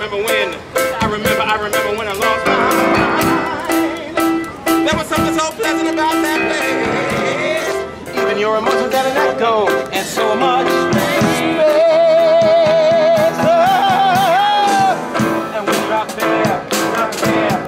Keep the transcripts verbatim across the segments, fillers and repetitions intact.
remember when, I remember, I remember when I lost my mind. There was something so pleasant about that place. Even your emotions had an echo, and so much space. Oh, and we dropped there, dropped there.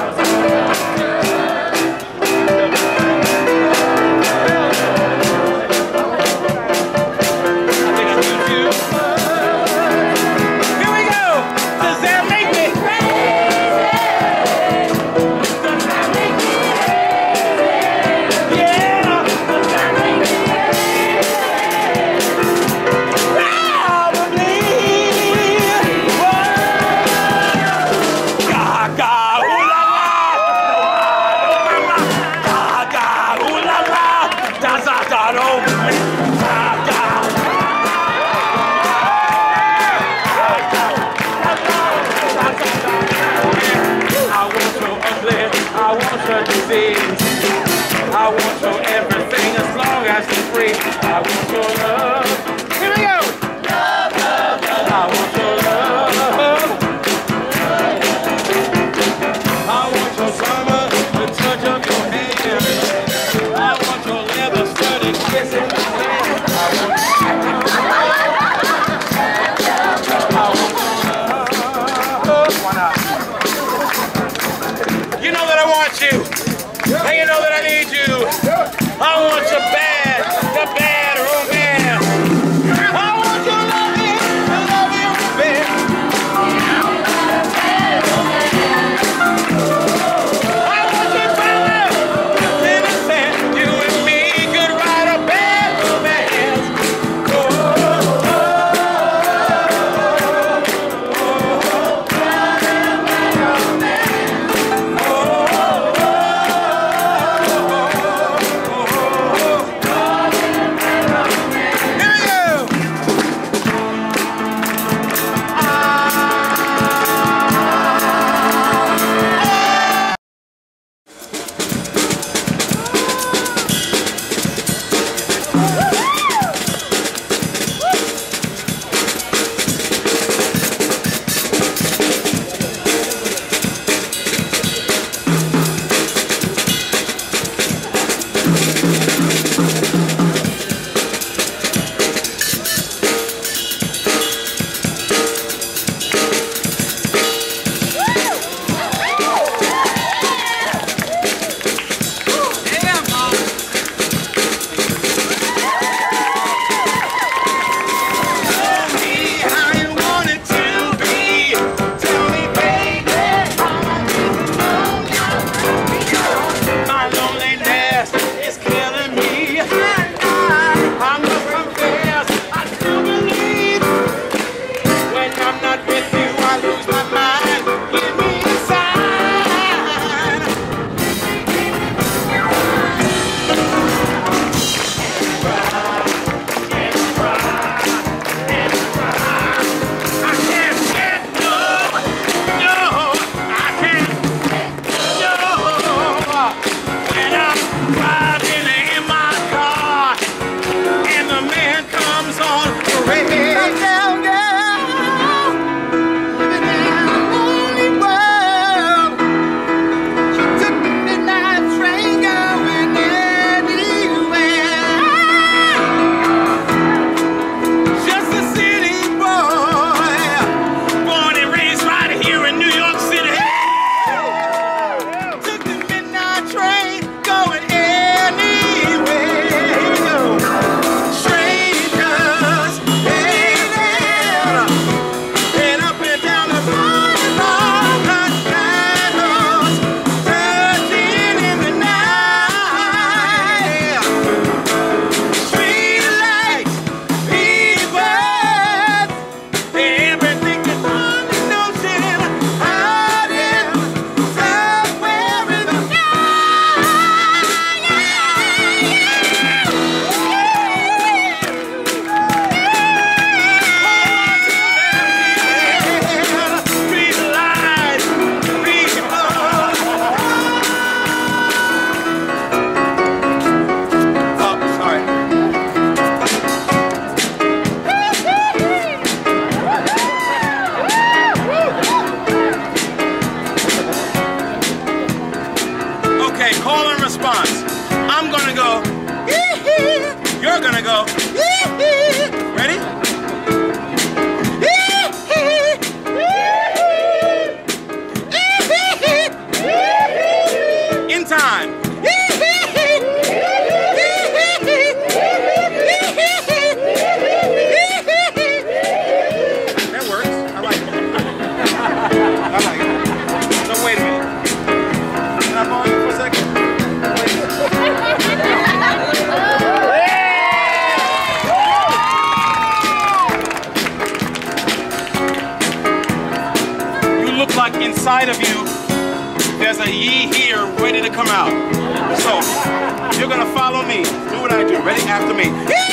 I want your everything as long as it's free. I want your love. Here we go. Love, love, love. I want your love. I want your summer, the touch of your hand. I want your leather sturdy kiss in my hand. I want your love. Why not? You know that I want you. And you know that I need you. I want your bad, the bad romance. I want your loving, the loving romance. I want your power, innocent. You and me could write a bad romance. Oh, oh, oh, oh, oh, oh. gonna go. Ready? In time. That works. I like it. I like it. So wait a minute. Can I pause you for a second? You look like inside of you there's a ye here ready to come out. So you're gonna follow me. Do what I do. Ready? After me.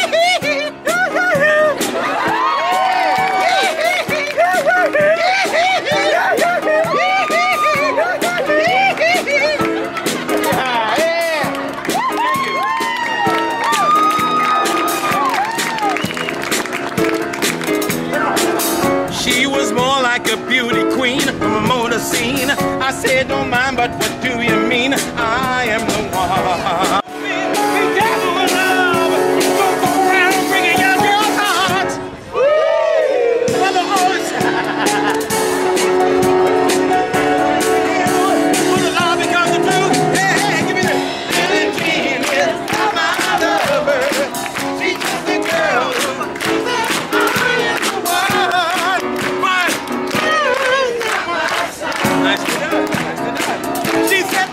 She was more like a beauty queen from a motor scene. I said, don't mind, but what do you mean? I am the one. Be careful with love. Don't go around bringing your girl's heart. For the horse. For the love becomes the truth. Hey, hey, give me the Billie Jean is my lover. She's just a girl. Nicely done, nicely done. She said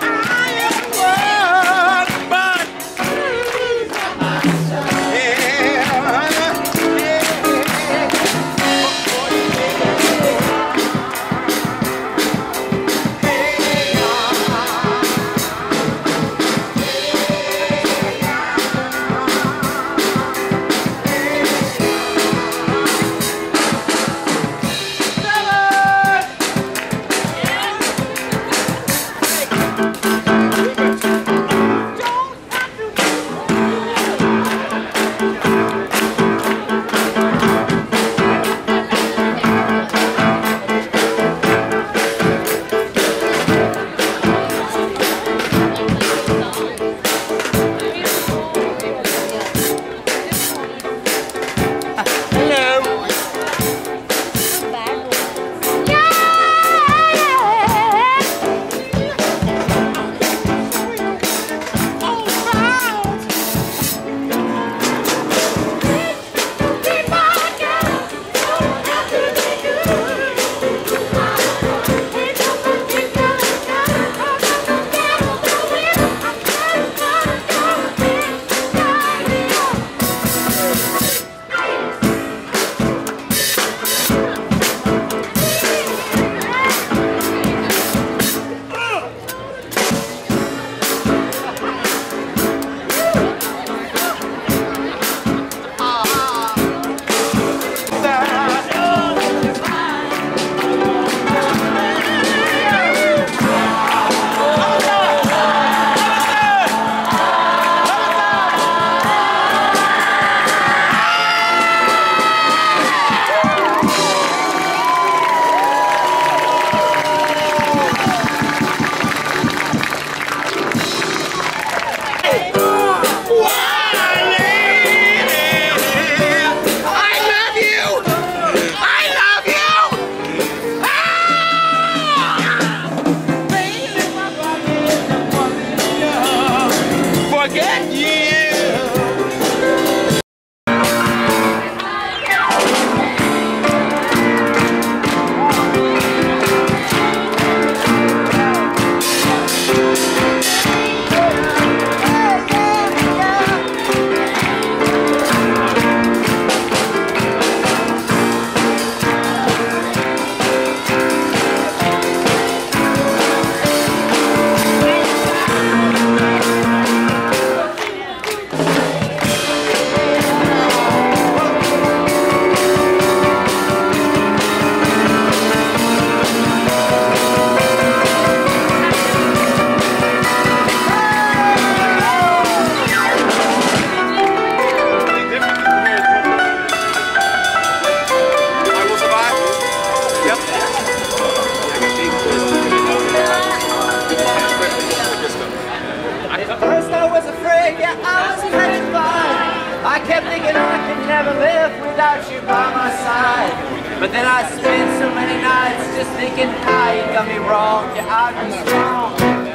without you by my side. But then I spent so many nights just thinking how you got me wrong. Yeah, I've been strong.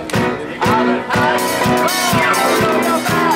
I learned how to go back.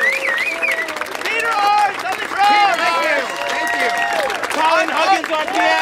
On